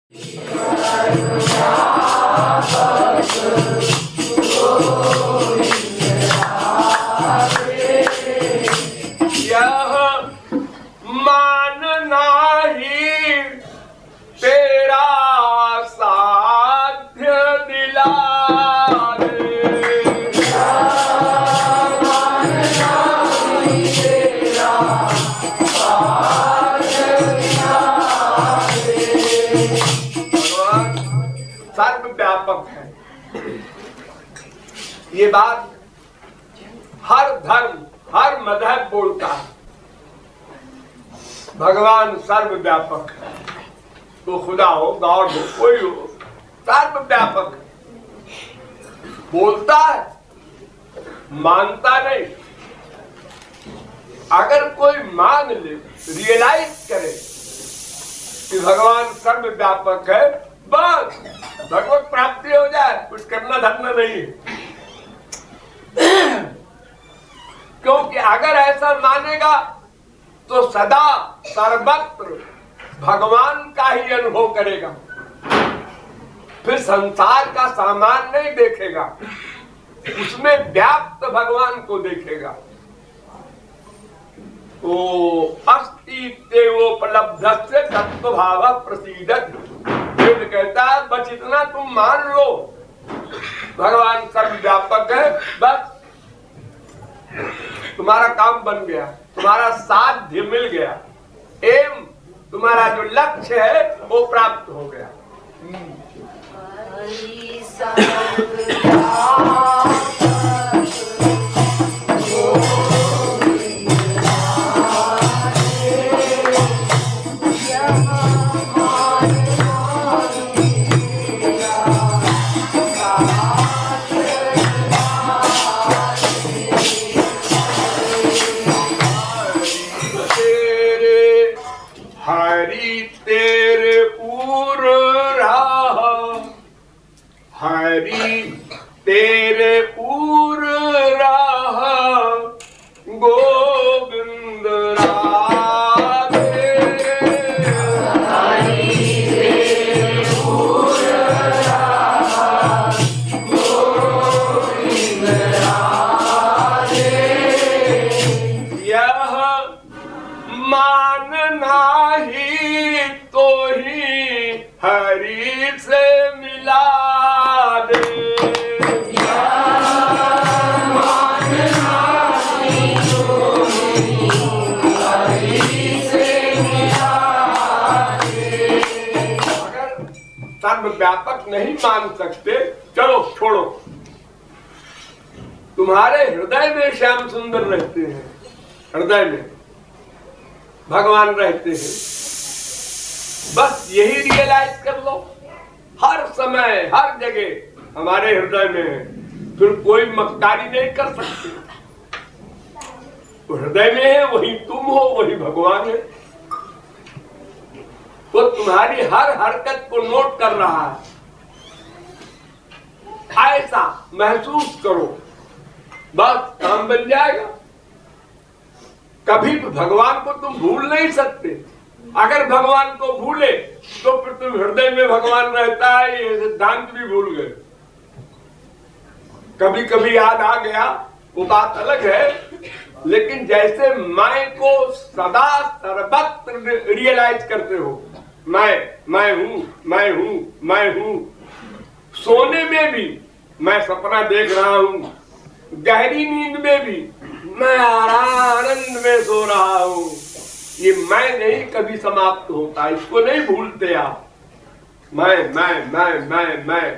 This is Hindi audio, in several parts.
यह मानना ही तेरा साध्य दिला सर्वव्यापक है। ये बात हर धर्म हर मजहब बोलता है। भगवान सर्वव्यापक है, तो खुदा हो गॉड हो कोई हो सर्वव्यापक बोलता है, मानता नहीं। अगर कोई मान ले, रियलाइज करे कि भगवान सर्वव्यापक है, बस भगवत प्राप्ति हो जाए, कुछ करना धरना नहीं है। क्योंकि अगर ऐसा मानेगा तो सदा सर्वत्र भगवान का ही अनुभव करेगा, फिर संसार का सामान नहीं देखेगा, उसमें व्याप्त भगवान को देखेगा। तो अस्तित्वोपलब्धस्य तत्वभाव प्रसीदत, वेद कहता है बस इतना तुम मान लो भगवान सर्वव्यापक है, बस तुम्हारा काम बन गया, तुम्हारा साध्य मिल गया, एम तुम्हारा जो लक्ष्य है वो प्राप्त हो गया। तेरे पूर रहा गोविंद राधे, तेरे पूर रहा गोविंद राधे। यह मानना ही तो ही हरि से मिला दे। सर्वव्यापक नहीं मान सकते, चलो छोड़ो, तुम्हारे हृदय में श्याम सुंदर रहते हैं, हृदय में भगवान रहते हैं, बस यही रियलाइज कर लो। हर समय हर जगह हमारे हृदय में है, फिर कोई मक्कारी नहीं कर सकते। तो हृदय में है, वही तुम हो, वही भगवान है। वो तुम्हारी हर हरकत को नोट कर रहा है, ऐसा महसूस करो, बस काम बन जाएगा। कभी भी भगवान को तुम भूल नहीं सकते। अगर भगवान को भूले तो फिर तुम हृदय में भगवान रहता है ये सिद्धांत भी भूल गए। कभी कभी याद आ गया वो बात अलग है, लेकिन जैसे मैं को सदा सर्वत्र रियलाइज करते हो, मैं हूं, मैं हूं, मैं हूं। सोने में भी मैं सपना देख रहा हूं, गहरी नींद में भी मैं आनंद में सो रहा हूं। ये मैं नहीं कभी समाप्त होता, इसको नहीं भूलते आप। मैं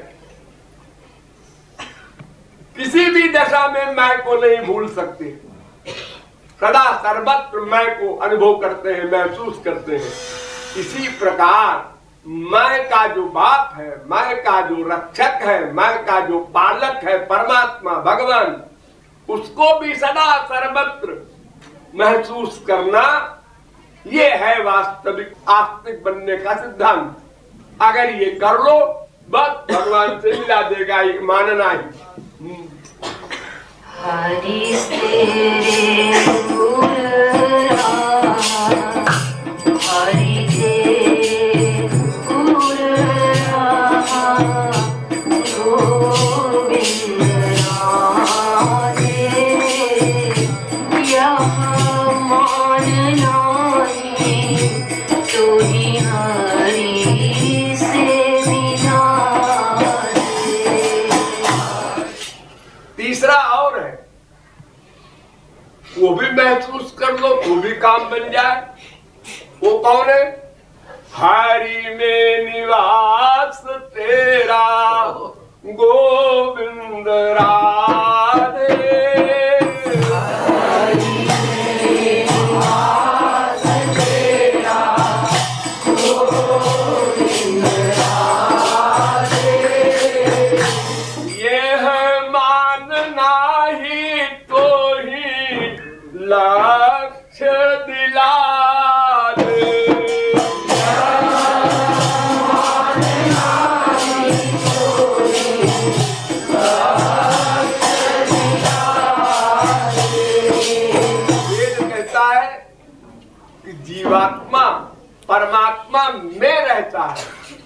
किसी भी दशा में मैं को नहीं भूल सकते, सदा सर्वत्र मैं को अनुभव करते हैं, महसूस करते हैं। इसी प्रकार मैं का जो बाप है, मैं का जो रक्षक है, मैं का जो पालक है परमात्मा भगवान, उसको भी सदा सर्वत्र महसूस करना, ये है वास्तविक आस्तिक बनने का सिद्धांत। अगर ये कर लो बस भगवान से मिला देगा, ये मानना ही। हरि तेरे गुण हरि तेरे गुण नहीं तो ही हरि से मिला दे। तीसरा और है, वो भी महसूस कर लो, वो भी काम बन जाए। वो कौन है? हरि में निवास तेरा गोविंद राधे। हरि में निवास तेरा गोविंद राधे। यह मानना ही तो ही लक्ष्य दिला दे। जीवात्मा परमात्मा में रहता है,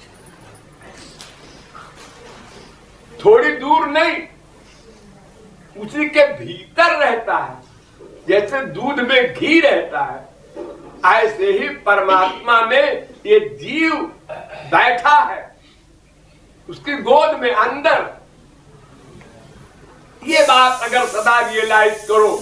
थोड़ी दूर नहीं, उसी के भीतर रहता है। जैसे दूध में घी रहता है, ऐसे ही परमात्मा में ये जीव बैठा है, उसकी गोद में अंदर। ये बात अगर सदा रियलाइज करो,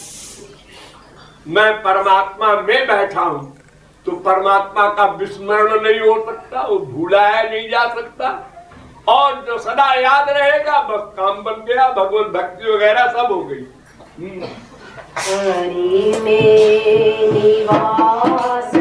मैं परमात्मा में बैठा हूं, तो परमात्मा का विस्मरण नहीं हो सकता, वो भूलाया नहीं जा सकता। और जो सदा याद रहेगा, बस काम बन गया, भगवत भक्ति वगैरह सब हो गई। हरि में निवास